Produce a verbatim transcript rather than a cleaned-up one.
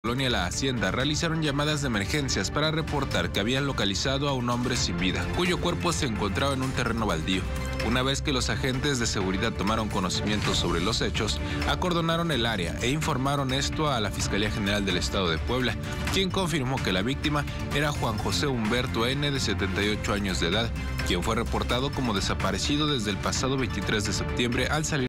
Colonia La Hacienda realizaron llamadas de emergencias para reportar que habían localizado a un hombre sin vida, cuyo cuerpo se encontraba en un terreno baldío. Una vez que los agentes de seguridad tomaron conocimiento sobre los hechos, acordonaron el área e informaron esto a la Fiscalía General del Estado de Puebla, quien confirmó que la víctima era Juan José Humberto N., de setenta y ocho años de edad, quien fue reportado como desaparecido desde el pasado veintitrés de septiembre al salir